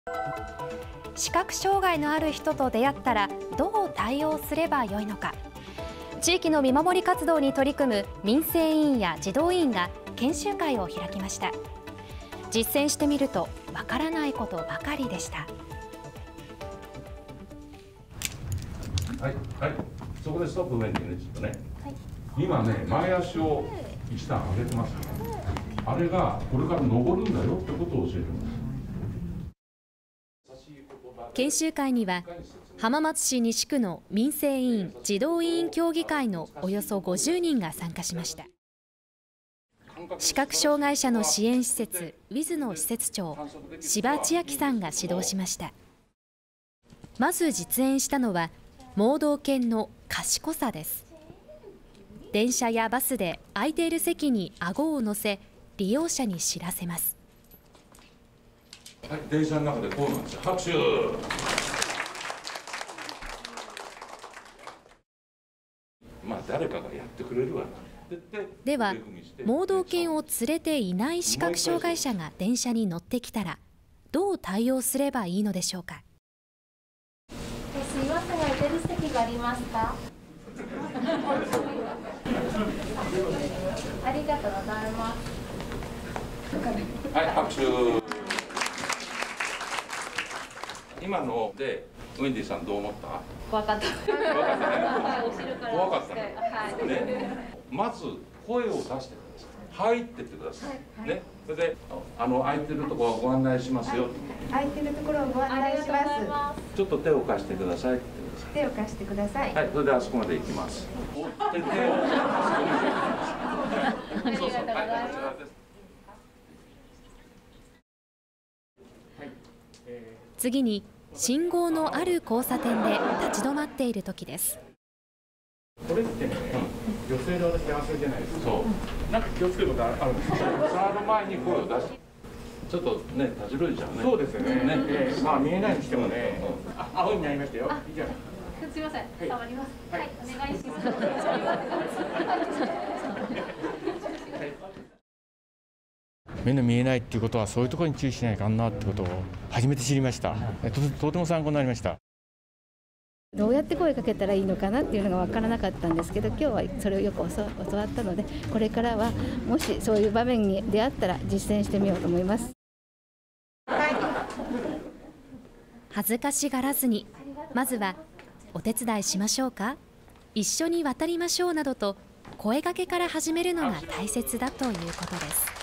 視覚障害のある人と出会ったらどう対応すればよいのか。地域の見守り活動に取り組む民生委員や児童委員が研修会を開きました。実践してみるとわからないことばかりでした。 はいはい、そこでストップ上にね、ちょっとね、はい、今ね、前足を一段上げてますから、あれがこれから登るんだよってことを教えてます。 研修会には浜松市西区の民生委員・児童委員協議会のおよそ50人が参加しました。視覚障害者の支援施設WIZの施設長柴千秋さんが指導しました。まず実演したのは盲導犬の賢さです。電車やバスで空いている席に顎を乗せ利用者に知らせます。 はい、電車の中でこうなんですよ。拍手。まあ誰かがやってくれるわな。 では盲導犬を連れていない視覚障害者が電車に乗ってきたらどう対応すればいいのでしょうか。 すみません、空いてる席がありますか。ありがとうございます。 はい、拍手。今のでウェンディさんどう思った？ 怖かった。 怖かったね。怖かったね。 ね。まず声を出してください。入ってってください。ね。それで空いてるところをご案内しますよ。 空いてるところをご案内します。 ちょっと手を貸してくださいって言ってください。 手を貸してください。 はい、それであそこまで行きます。手をありがとうございます。 次に信号のある交差点で立ち止まっている時です。 これってね、女性の私男性じゃないですか。 そう。 なんか気をつけることあるんですか。 触る前に声を出して。ちょっとね、たじろいじゃんね。 そうですよね。まあ見えないにしてもね。青になりましたよ。いいじゃない。 すみません、触ります。はい、お願いします。 目の見えないっていうことはそういうところに注意しないかんなってことを初めて知りました。とても参考になりました。 どうやって声かけたらいいのかなっていうのが分からなかったんですけど、今日はそれをよく教わったので、これからはもしそういう場面に出会ったら実践してみようと思います。 恥ずかしがらずに、まずはお手伝いしましょうか、一緒に渡りましょうなどと声掛けから始めるのが大切だということです。